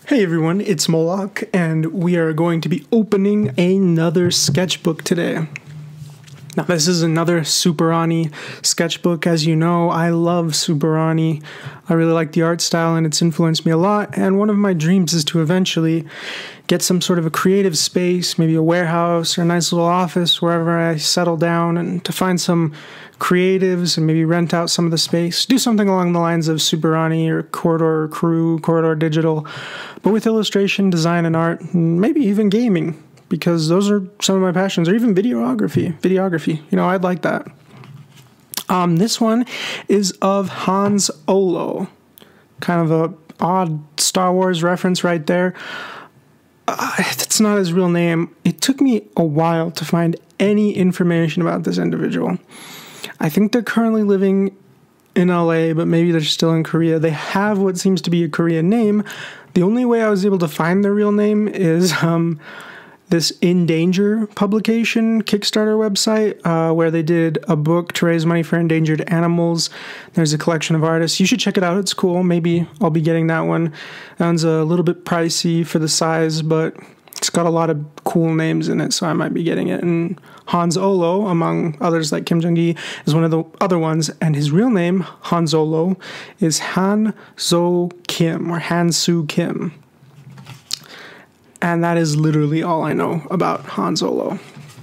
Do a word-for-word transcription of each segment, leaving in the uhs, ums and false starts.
Hey everyone, it's Moloch, and we are going to be opening another sketchbook today. Now, this is another Super-Ani sketchbook. As you know, I love Super-Ani. I really like the art style, and it's influenced me a lot, and one of my dreams is to eventually get some sort of a creative space, maybe a warehouse or a nice little office wherever I settle down, and to find some creatives and maybe rent out some of the space. Do something along the lines of Super-Ani or Corridor Crew, Corridor Digital, but with illustration, design, and art, and maybe even gaming, because those are some of my passions, or even videography. Videography, you know, I'd like that. Um, this one is of Hans Olo. Kind of a odd Star Wars reference right there. Uh, that's not his real name. It took me a while to find any information about this individual. I think they're currently living in L A, but maybe they're still in Korea. They have what seems to be a Korean name. The only way I was able to find their real name is um, this In Danger publication Kickstarter website, uh, where they did a book to raise money for endangered animals. There's a collection of artists. You should check it out. It's cool. Maybe I'll be getting that one. That one's a little bit pricey for the size, but it's got a lot of cool names in it, so I might be getting it. And Hans Olo, among others like Kim Jung-gi, is one of the other ones, and his real name, Hans Olo, is Han Zo Kim, or Han Soo Kim. And that is literally all I know about Hans Olo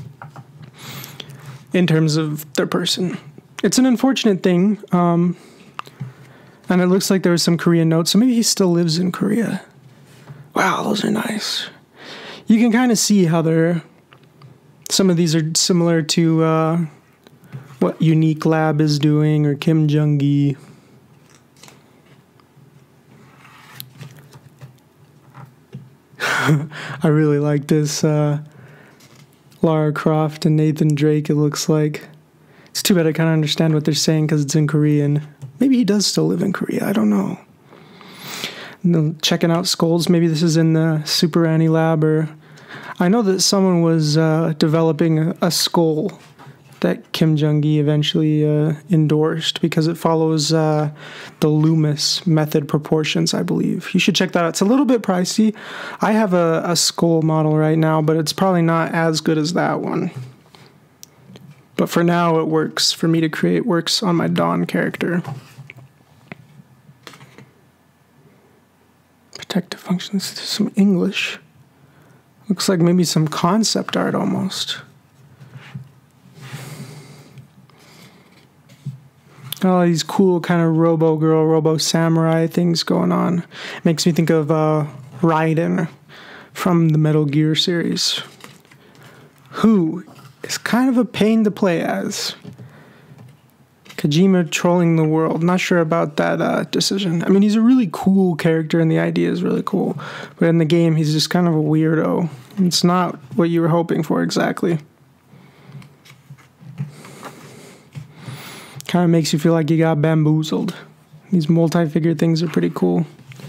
in terms of their person. It's an unfortunate thing, um, and it looks like there was some Korean notes, so maybe he still lives in Korea. Wow, those are nice. You can kind of see how they're, some of these are similar to uh, what Unique Lab is doing, or Kim Jung-gi. I really like this uh, Lara Croft and Nathan Drake, it looks like. It's too bad I kind of understand what they're saying because it's in Korean. Maybe he does still live in Korea, I don't know. And then checking out skulls, maybe this is in the Super-Ani lab, or I know that someone was uh, developing a, a skull that Kim Jung-gi eventually uh, endorsed because it follows uh, the Loomis method proportions, I believe. You should check that out. It's a little bit pricey. I have a, a skull model right now, but it's probably not as good as that one. But for now, it works for me to create works on my Dawn character. Protective functions, some English. Looks like maybe some concept art almost. All these cool kind of Robo Girl, Robo Samurai things going on. Makes me think of uh, Raiden from the Metal Gear series, who is kind of a pain to play as. Kojima trolling the world. Not sure about that uh, decision. I mean, he's a really cool character, and the idea is really cool. But in the game, he's just kind of a weirdo. It's not what you were hoping for exactly. Kind of makes you feel like you got bamboozled. These multi-figure things are pretty cool.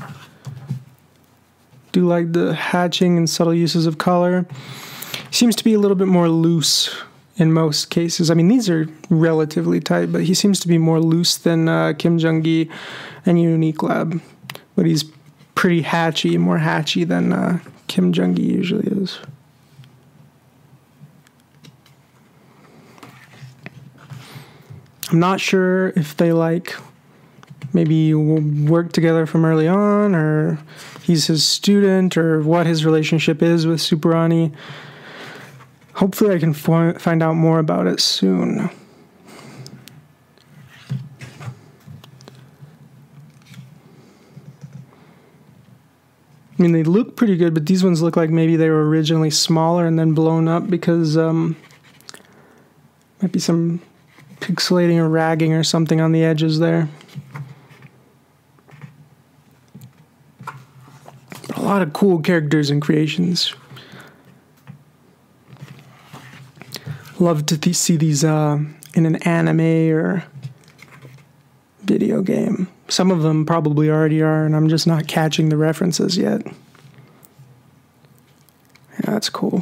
Do like the hatching and subtle uses of color. Seems to be a little bit more loose in most cases. I mean, these are relatively tight, but he seems to be more loose than uh, Kim Jung-gi and Unique Lab. But he's pretty hatchy, more hatchy than uh, Kim Jung-gi usually is. I'm not sure if they like maybe work together from early on, or he's his student, or what his relationship is with Super-Ani. Hopefully I can find out more about it soon. I mean, they look pretty good, but these ones look like maybe they were originally smaller and then blown up because um, might be some pixelating or ragging or something on the edges there. But a lot of cool characters and creations. Love to th see these uh, in an anime or video game. Some of them probably already are, and I'm just not catching the references yet. Yeah, that's cool.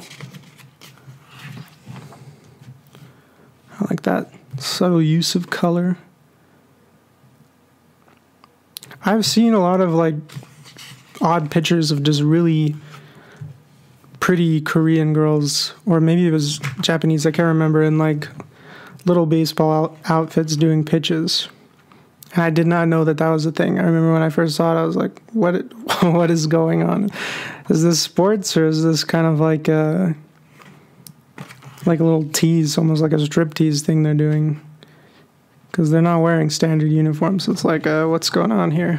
I like that subtle use of color. I've seen a lot of like odd pictures of just really pretty Korean girls, or maybe it was Japanese, I can't remember, in like little baseball out- outfits doing pitches. And I did not know that that was a thing. I remember when I first saw it, I was like, what it, what is going on? Is this sports, or is this kind of like a, like a little tease, almost like a strip tease thing they're doing? Because they're not wearing standard uniforms. So it's like, uh, what's going on here?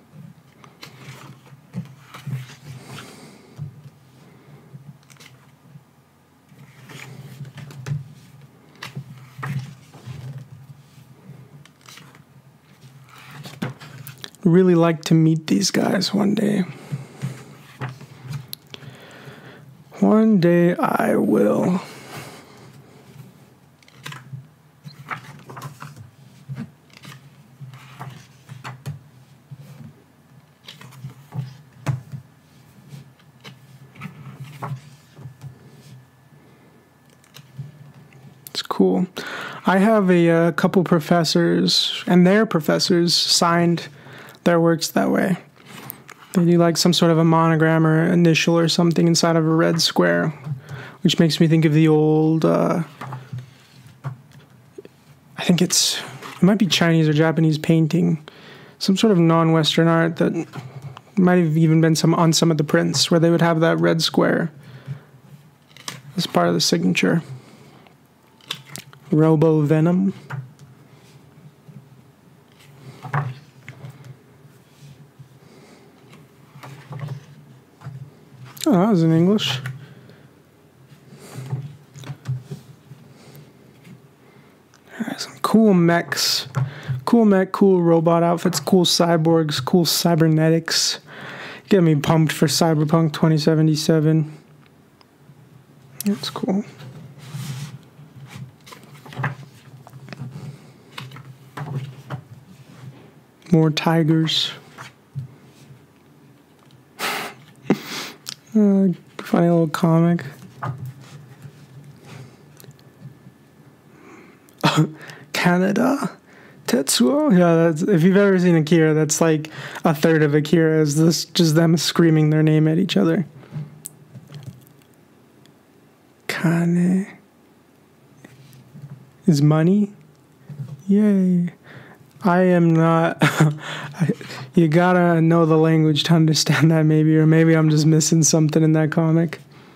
Really like to meet these guys one day. One day I will. It's cool. I have a, a couple professors, and their professors signed their works that way. They do like some sort of a monogram or initial or something inside of a red square, which makes me think of the old, uh, I think it's, it might be Chinese or Japanese painting, some sort of non-Western art that might have even been some on some of the prints where they would have that red square as part of the signature. Robo Venom. Oh, that was in English. Some cool mechs. Cool mech, cool robot outfits, cool cyborgs, cool cybernetics. Get me pumped for Cyberpunk twenty seventy-seven. That's cool. More tigers. Uh, funny little comic. Canada. Tetsuo. Yeah, that's, if you've ever seen Akira, that's like a third of Akira is this just them screaming their name at each other. Kane is money. Yay. I am not. You gotta know the language to understand that, maybe, or maybe I'm just missing something in that comic.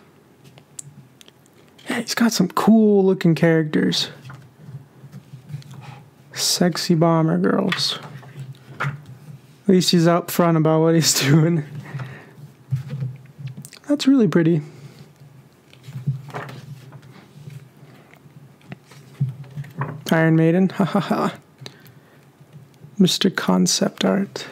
Yeah, he's got some cool looking characters. Sexy bomber girls. At least he's up front about what he's doing. That's really pretty. Iron Maiden. Ha ha ha. Mister Concept Art.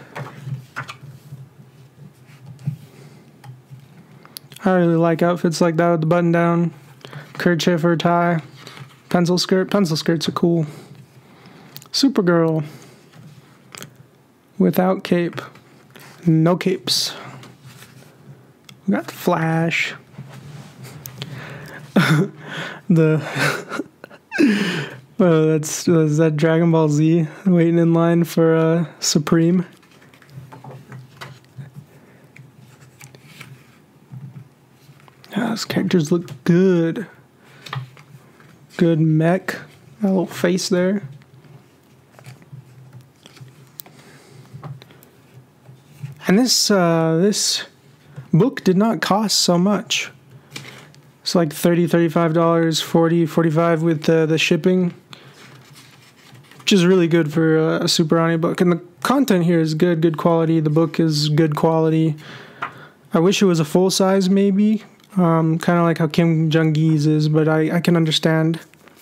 I really like outfits like that with the button down, kerchief or tie, pencil skirt. Pencil skirts are cool. Supergirl. Without cape. No capes. We got Flash. the... Oh, that's is that Dragon Ball Z waiting in line for uh, Supreme? Yeah, those characters look good. Good mech. Got a little face there. And this uh, this book did not cost so much. It's like thirty dollars, thirty-five dollars, forty dollars, forty-five dollars with the, the shipping. Which is really good for a Super Ani book. And the content here is good, good quality. The book is good quality. I wish it was a full size, maybe. Um, kind of like how Kim Jong-gi's is, but I, I can understand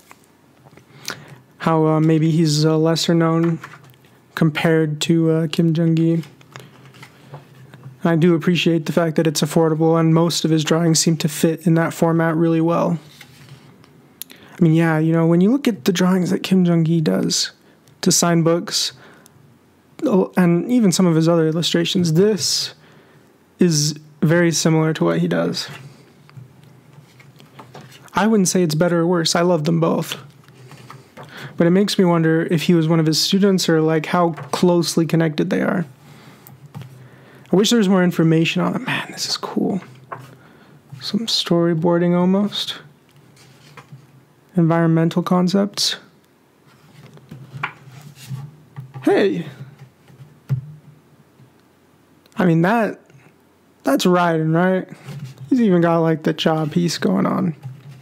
how uh, maybe he's uh, lesser known compared to uh, Kim Jong-gi. I do appreciate the fact that it's affordable, and most of his drawings seem to fit in that format really well. I mean, yeah, you know, when you look at the drawings that Kim Jong-gi does to sign books, and even some of his other illustrations, this is very similar to what he does. I wouldn't say it's better or worse. I love them both. But it makes me wonder if he was one of his students or like how closely connected they are. I wish there was more information on it. Man, this is cool. Some storyboarding almost. Environmental concepts. Hey. I mean, that, that's Raiden, right? He's even got like the jaw piece going on.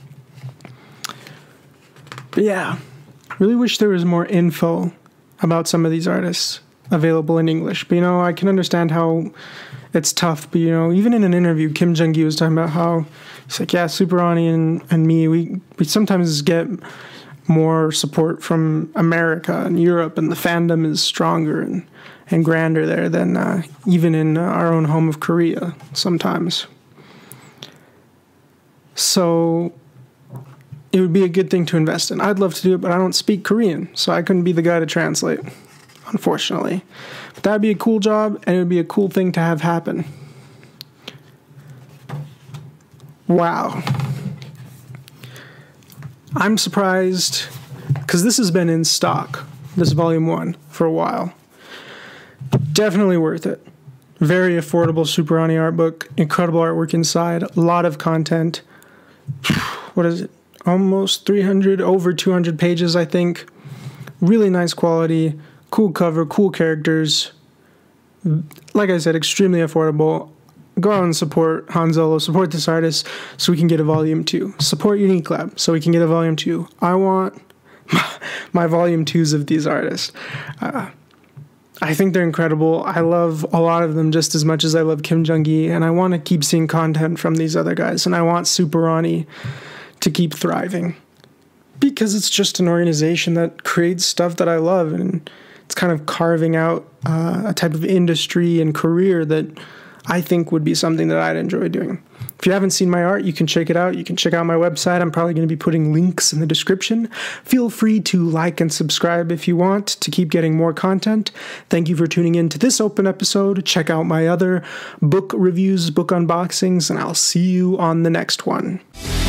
But yeah, really wish there was more info about some of these artists available in English. But you know, I can understand how it's tough. But you know, even in an interview, Kim Jung-gi was talking about how he's like, yeah, Super Ani and, and me, we, we sometimes get more support from America and Europe, and the fandom is stronger and, and grander there than uh, even in uh, our own home of Korea sometimes. So it would be a good thing to invest in. I'd love to do it, but I don't speak Korean, so I couldn't be the guy to translate, unfortunately. But that would be a cool job, and it would be a cool thing to have happen. Wow. I'm surprised, because this has been in stock, this volume one, for a while. Definitely worth it. Very affordable Super Ani art book, incredible artwork inside, a lot of content. What is it? Almost three hundred, over two hundred pages, I think. Really nice quality, cool cover, cool characters. Like I said, extremely affordable. Go out and support Hanzolo, support this artist so we can get a volume two. Support Unique Lab so we can get a volume two. I want my, my volume twos of these artists. Uh, I think they're incredible. I love a lot of them just as much as I love Kim Jung-gi, and I want to keep seeing content from these other guys, and I want Super Ani to keep thriving because it's just an organization that creates stuff that I love, and it's kind of carving out uh, a type of industry and career that I think would be something that I'd enjoy doing. If you haven't seen my art, you can check it out. You can check out my website. I'm probably going to be putting links in the description. Feel free to like and subscribe if you want to keep getting more content. Thank you for tuning in to this open episode. Check out my other book reviews, book unboxings, and I'll see you on the next one.